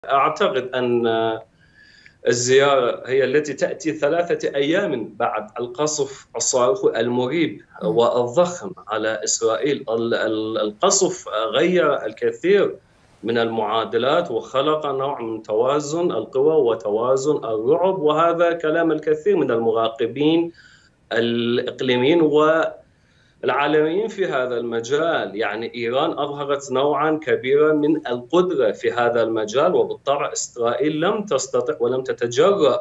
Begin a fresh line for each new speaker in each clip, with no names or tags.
أعتقد أن الزيارة هي التي تأتي 3 أيام بعد القصف الصاروخي المريب والضخم على إسرائيل. القصف غير الكثير من المعادلات وخلق نوع من توازن القوى وتوازن الرعب، وهذا كلام الكثير من المراقبين الإقليميين العالميين في هذا المجال. يعني إيران أظهرت نوعا كبيرا من القدرة في هذا المجال، وبالطبع إسرائيل لم تستطع ولم تتجرأ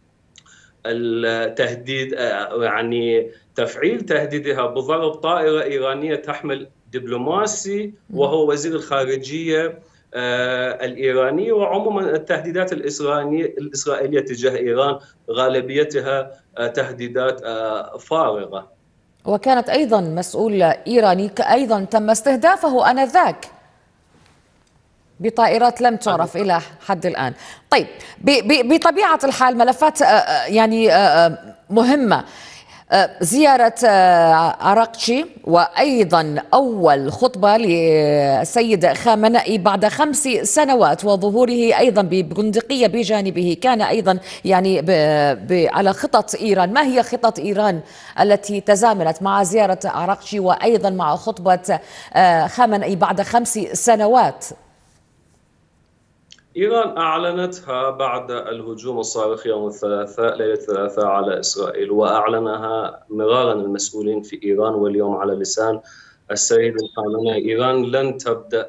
التهديد، يعني تفعيل تهديدها بضرب طائرة إيرانية تحمل دبلوماسي وهو وزير الخارجية الإيراني. وعموما التهديدات الإسرائيلية تجاه إيران غالبيتها تهديدات فارغة.
وكانت أيضا مسؤول إيراني أيضا تم استهدافه آنذاك بطائرات لم تعرف إلى حد الآن. طيب، بطبيعة الحال ملفات يعني مهمة، زيارة عراقچي وأيضا أول خطبة للسيد خامنئي بعد 5 سنوات وظهوره أيضا ببندقية بجانبه، كان أيضا يعني على خطط إيران. ما هي خطط إيران التي تزامنت مع زيارة عراقچي وأيضا مع خطبة خامنئي بعد 5 سنوات؟
إيران أعلنتها بعد الهجوم الصاروخي يوم الثلاثاء ليلة الثلاثاء على إسرائيل، وأعلنها مرارا المسؤولين في إيران واليوم على لسان السيد الخامنئي. إيران لن تبدأ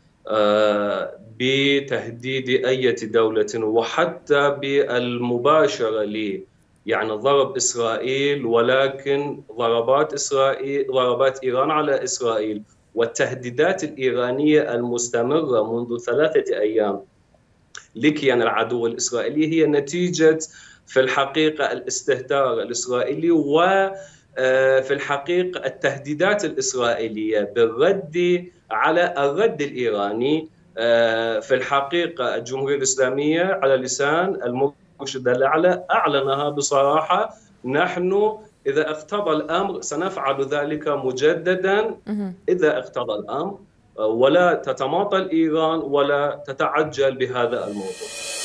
بتهديد أي دولة وحتى بالمباشرة يعني ضرب إسرائيل، ولكن ضربات إيران على إسرائيل والتهديدات الإيرانية المستمرة منذ 3 أيام لكيان العدو الإسرائيلي هي نتيجة في الحقيقة الاستهتار الإسرائيلي وفي الحقيقة التهديدات الإسرائيلية بالرد على الرد الإيراني. في الحقيقة الجمهورية الإسلامية على لسان المرشد الأعلى أعلنها بصراحة: نحن إذا اقتضى الأمر سنفعل ذلك مجددا إذا اقتضى الأمر، ولا تتماطل إيران ولا تتعجل بهذا الموضوع.